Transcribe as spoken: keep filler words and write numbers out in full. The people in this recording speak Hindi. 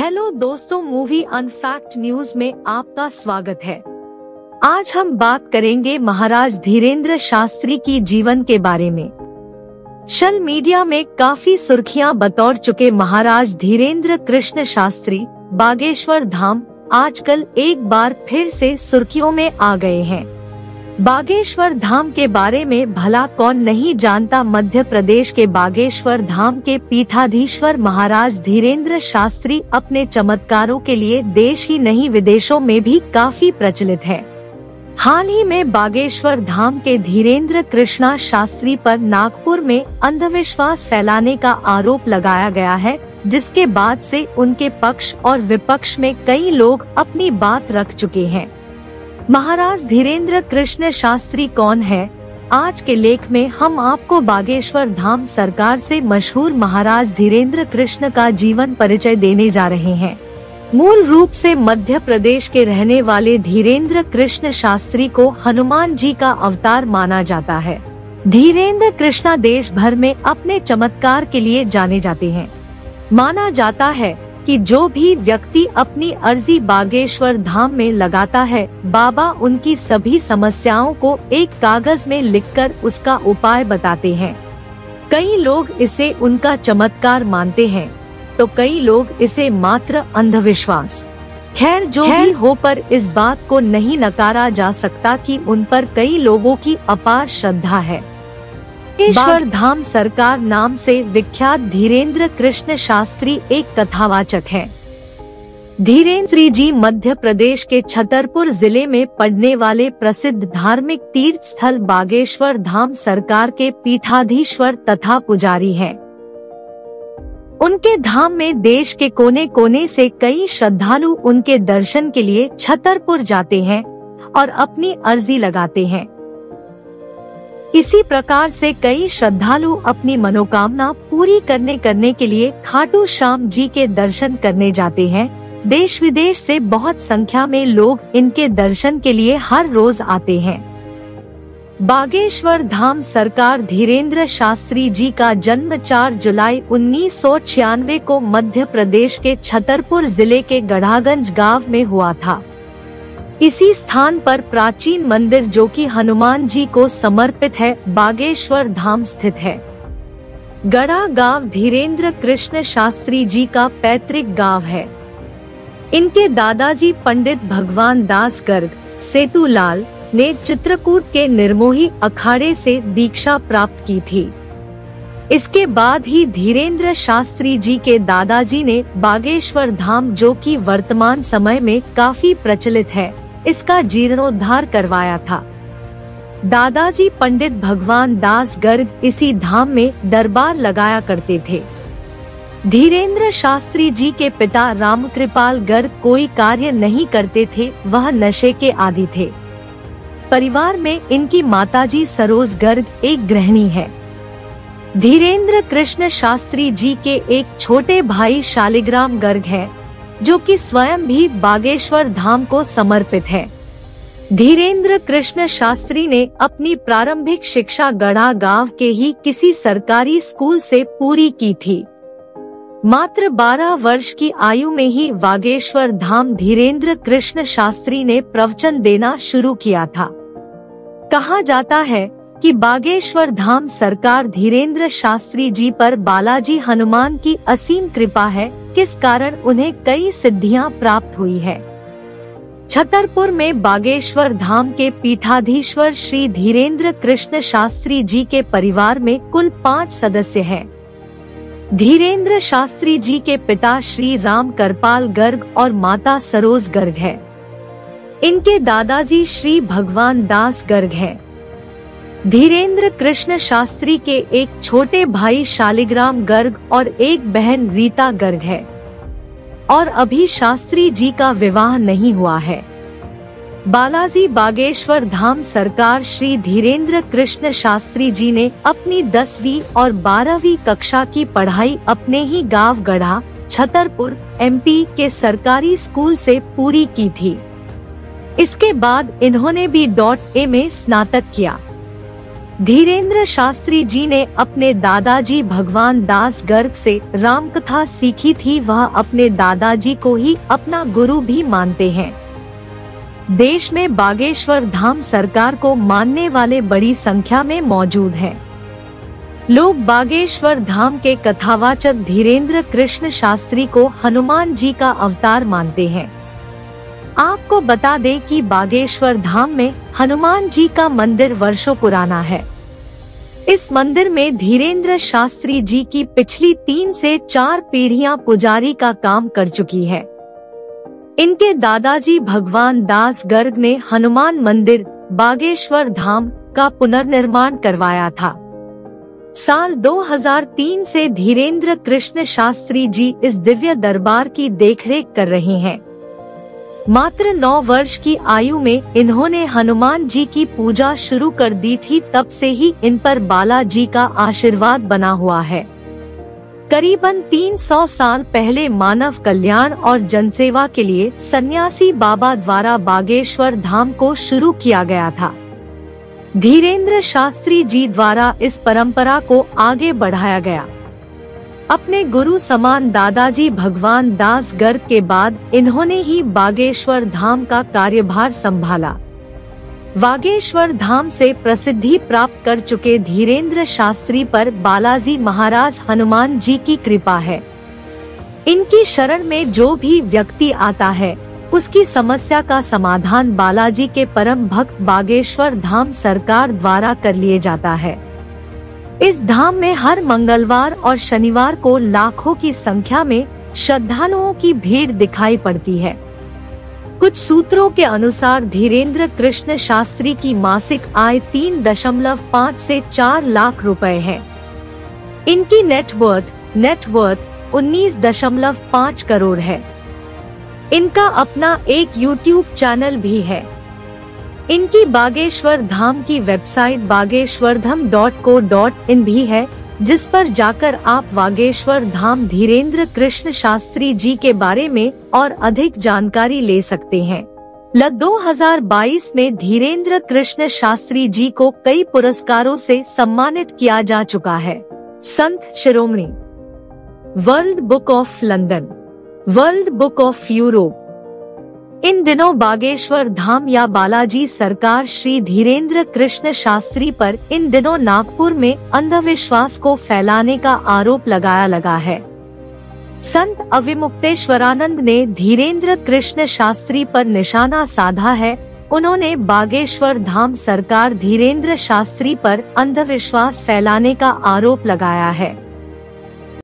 हेलो दोस्तों, मूवी अनफैक्ट न्यूज में आपका स्वागत है। आज हम बात करेंगे महाराज धीरेन्द्र शास्त्री की जीवन के बारे में। सोशल मीडिया में काफी सुर्खियां बटोर चुके महाराज धीरेन्द्र कृष्ण शास्त्री बागेश्वर धाम आजकल एक बार फिर से सुर्खियों में आ गए हैं। बागेश्वर धाम के बारे में भला कौन नहीं जानता। मध्य प्रदेश के बागेश्वर धाम के पीठाधीश्वर महाराज धीरेन्द्र शास्त्री अपने चमत्कारों के लिए देश ही नहीं विदेशों में भी काफी प्रचलित है। हाल ही में बागेश्वर धाम के धीरेन्द्र कृष्णा शास्त्री पर नागपुर में अंधविश्वास फैलाने का आरोप लगाया गया है, जिसके बाद से उनके पक्ष और विपक्ष में कई लोग अपनी बात रख चुके हैं। महाराज धीरेन्द्र कृष्ण शास्त्री कौन है? आज के लेख में हम आपको बागेश्वर धाम सरकार से मशहूर महाराज धीरेन्द्र कृष्ण का जीवन परिचय देने जा रहे हैं। मूल रूप से मध्य प्रदेश के रहने वाले धीरेन्द्र कृष्ण शास्त्री को हनुमान जी का अवतार माना जाता है। धीरेन्द्र कृष्णा देश भर में अपने चमत्कार के लिए जाने जाते हैं। माना जाता है कि जो भी व्यक्ति अपनी अर्जी बागेश्वर धाम में लगाता है, बाबा उनकी सभी समस्याओं को एक कागज में लिखकर उसका उपाय बताते हैं। कई लोग इसे उनका चमत्कार मानते हैं, तो कई लोग इसे मात्र अंधविश्वास। खैर जो भी हो, पर इस बात को नहीं नकारा जा सकता कि उन पर कई लोगों की अपार श्रद्धा है। बागेश्वर धाम सरकार नाम से विख्यात धीरेन्द्र कृष्ण शास्त्री एक कथावाचक हैं। धीरेन्द्र जी मध्य प्रदेश के छतरपुर जिले में पड़ने वाले प्रसिद्ध धार्मिक तीर्थ स्थल बागेश्वर धाम सरकार के पीठाधीश्वर तथा पुजारी हैं। उनके धाम में देश के कोने कोने से कई श्रद्धालु उनके दर्शन के लिए छतरपुर जाते हैं और अपनी अर्जी लगाते हैं। इसी प्रकार से कई श्रद्धालु अपनी मनोकामना पूरी करने करने के लिए खाटू श्याम जी के दर्शन करने जाते हैं। देश विदेश से बहुत संख्या में लोग इनके दर्शन के लिए हर रोज आते हैं। बागेश्वर धाम सरकार धीरेन्द्र शास्त्री जी का जन्म चार जुलाई उन्नीस सौ छियानवे को मध्य प्रदेश के छतरपुर जिले के गढ़ागंज गांव में हुआ था। इसी स्थान पर प्राचीन मंदिर जो कि हनुमान जी को समर्पित है, बागेश्वर धाम स्थित है। गढ़ा गांव धीरेन्द्र कृष्ण शास्त्री जी का पैतृक गांव है। इनके दादाजी पंडित भगवान दास गर्ग सेतुलाल ने चित्रकूट के निर्मोही अखाड़े से दीक्षा प्राप्त की थी। इसके बाद ही धीरेन्द्र शास्त्री जी के दादाजी ने बागेश्वर धाम, जो कि वर्तमान समय में काफी प्रचलित है, इसका जीर्णोद्धार करवाया था। दादाजी पंडित भगवान दास गर्ग इसी धाम में दरबार लगाया करते थे। धीरेन्द्र शास्त्री जी के पिता रामकृपाल गर्ग कोई कार्य नहीं करते थे, वह नशे के आदी थे। परिवार में इनकी माताजी सरोज गर्ग एक गृहिणी है। धीरेन्द्र कृष्ण शास्त्री जी के एक छोटे भाई शालिग्राम गर्ग हैं, जो कि स्वयं भी बागेश्वर धाम को समर्पित है। धीरेन्द्र कृष्ण शास्त्री ने अपनी प्रारंभिक शिक्षा गढ़ा गांव के ही किसी सरकारी स्कूल से पूरी की थी। मात्र बारह वर्ष की आयु में ही बागेश्वर धाम धीरेन्द्र कृष्ण शास्त्री ने प्रवचन देना शुरू किया था। कहा जाता है कि बागेश्वर धाम सरकार धीरेन्द्र शास्त्री जी पर बालाजी हनुमान की असीम कृपा है, किस कारण उन्हें कई सिद्धियां प्राप्त हुई है। छतरपुर में बागेश्वर धाम के पीठाधीश्वर श्री धीरेन्द्र कृष्ण शास्त्री जी के परिवार में कुल पाँच सदस्य हैं। धीरेन्द्र शास्त्री जी के पिता श्री राम करपाल गर्ग और माता सरोज गर्ग है। इनके दादाजी श्री भगवान दास गर्ग हैं। धीरेन्द्र कृष्ण शास्त्री के एक छोटे भाई शालिग्राम गर्ग और एक बहन रीता गर्ग है और अभी शास्त्री जी का विवाह नहीं हुआ है। बालाजी बागेश्वर धाम सरकार श्री धीरेन्द्र कृष्ण शास्त्री जी ने अपनी दसवीं और बारहवीं कक्षा की पढ़ाई अपने ही गांव गढ़ा छतरपुर एमपी के सरकारी स्कूल से पूरी की थी। इसके बाद इन्होंने बी डॉट ए में स्नातक किया। धीरेंद्र शास्त्री जी ने अपने दादाजी भगवान दास गर्ग से रामकथा सीखी थी। वह अपने दादाजी को ही अपना गुरु भी मानते हैं। देश में बागेश्वर धाम सरकार को मानने वाले बड़ी संख्या में मौजूद हैं। लोग बागेश्वर धाम के कथावाचक धीरेंद्र कृष्ण शास्त्री को हनुमान जी का अवतार मानते हैं। आपको बता दें कि बागेश्वर धाम में हनुमान जी का मंदिर वर्षों पुराना है। इस मंदिर में धीरेंद्र शास्त्री जी की पिछली तीन से चार पीढ़ियां पुजारी का काम कर चुकी है। इनके दादाजी भगवान दास गर्ग ने हनुमान मंदिर बागेश्वर धाम का पुनर्निर्माण करवाया था। साल दो हज़ार तीन से धीरेंद्र कृष्ण शास्त्री जी इस दिव्य दरबार की देखरेख कर रहे हैं। मात्र नौ वर्ष की आयु में इन्होंने हनुमान जी की पूजा शुरू कर दी थी। तब से ही इन पर बालाजी का आशीर्वाद बना हुआ है। करीबन तीन सौ साल पहले मानव कल्याण और जनसेवा के लिए सन्यासी बाबा द्वारा बागेश्वर धाम को शुरू किया गया था। धीरेंद्र शास्त्री जी द्वारा इस परंपरा को आगे बढ़ाया गया। अपने गुरु समान दादाजी भगवान दास गर्ग के बाद इन्होंने ही बागेश्वर धाम का कार्यभार संभाला। बागेश्वर धाम से प्रसिद्धि प्राप्त कर चुके धीरेंद्र शास्त्री पर बालाजी महाराज हनुमान जी की कृपा है। इनकी शरण में जो भी व्यक्ति आता है उसकी समस्या का समाधान बालाजी के परम भक्त बागेश्वर धाम सरकार द्वारा कर लिए जाता है। इस धाम में हर मंगलवार और शनिवार को लाखों की संख्या में श्रद्धालुओं की भीड़ दिखाई पड़ती है। कुछ सूत्रों के अनुसार धीरेंद्र कृष्ण शास्त्री की मासिक आय तीन दशमलव पाँच से चार लाख रुपए है। इनकी नेटवर्थ नेटवर्थ उन्नीस दशमलव पाँच करोड़ है। इनका अपना एक यूट्यूब चैनल भी है। इनकी बागेश्वर धाम की website Bageshwardham dot co dot in भी है, जिस पर जाकर आप बागेश्वर धाम धीरेंद्र कृष्ण शास्त्री जी के बारे में और अधिक जानकारी ले सकते हैं। ल दो हज़ार बाईस में धीरेंद्र कृष्ण शास्त्री जी को कई पुरस्कारों से सम्मानित किया जा चुका है। संत शिरोमणि, world book of London, world book of Europe. इन दिनों बागेश्वर धाम या बालाजी सरकार श्री धीरेंद्र कृष्ण शास्त्री पर इन दिनों नागपुर में अंधविश्वास को फैलाने का आरोप लगाया लगा है। संत अविमुक्तेश्वरानंद ने धीरेंद्र कृष्ण शास्त्री पर निशाना साधा है। उन्होंने बागेश्वर धाम सरकार धीरेंद्र शास्त्री पर अंधविश्वास फैलाने का आरोप लगाया है।